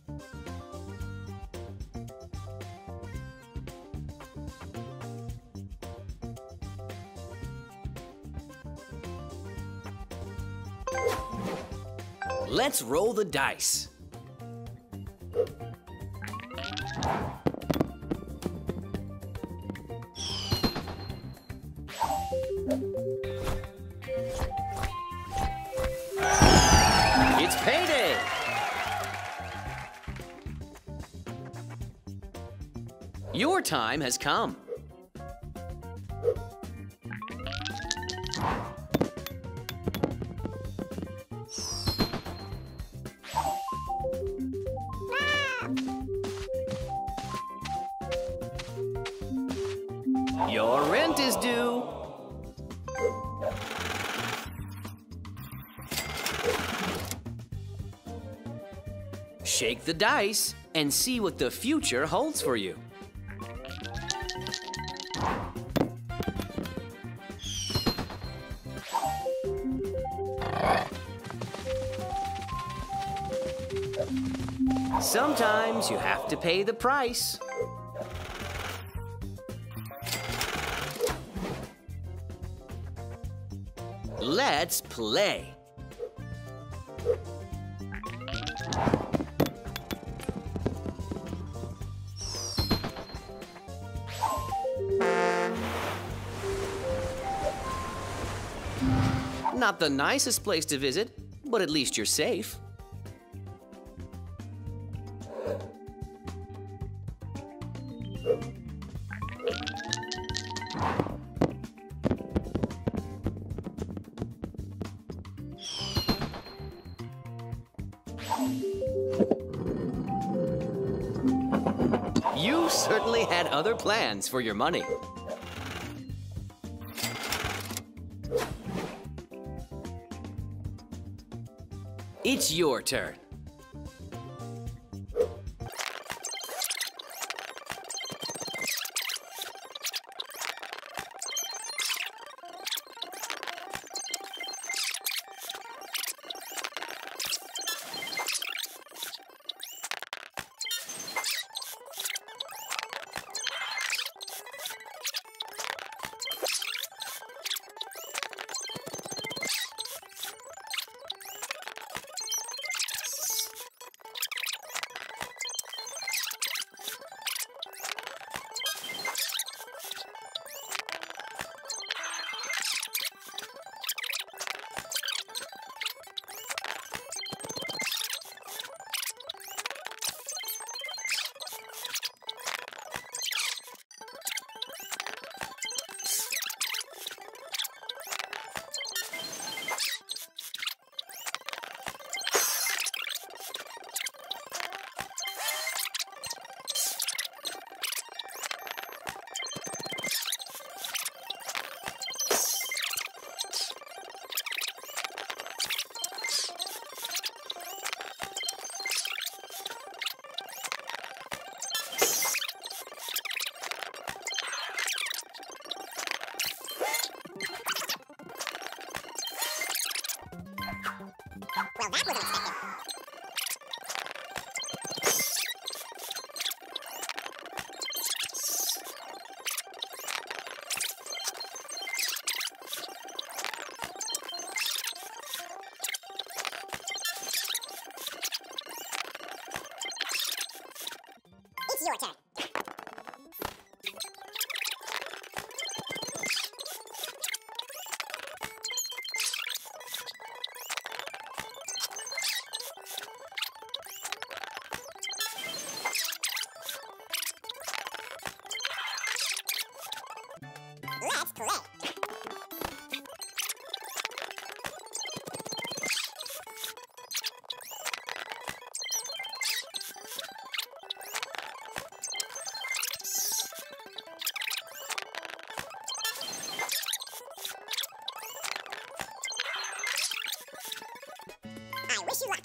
Let's roll the dice. It's payday! Your time has come. Your rent is due. Shake the dice and see what the future holds for you. Sometimes you have to pay the price. Let's play. Not the nicest place to visit, but at least you're safe. You certainly had other plans for your money. It's your turn. Well, that was unexpected. It's your turn. Let's play. I wish you luck.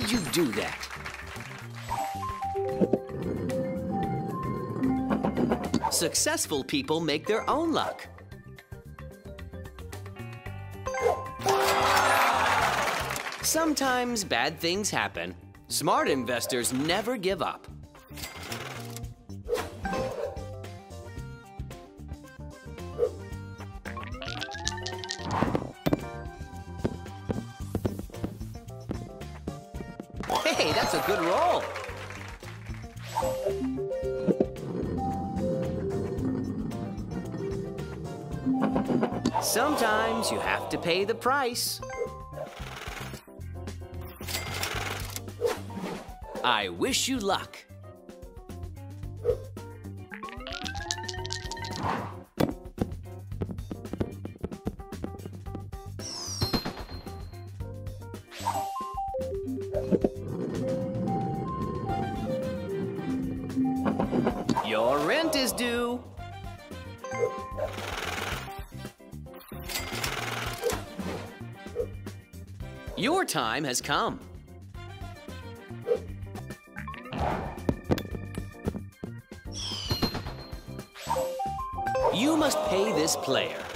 would you do that? Successful people make their own luck. Sometimes bad things happen. Smart investors never give up. Hey, that's a good roll. Sometimes you have to pay the price. I wish you luck. Your rent is due. Your time has come. You must pay this player.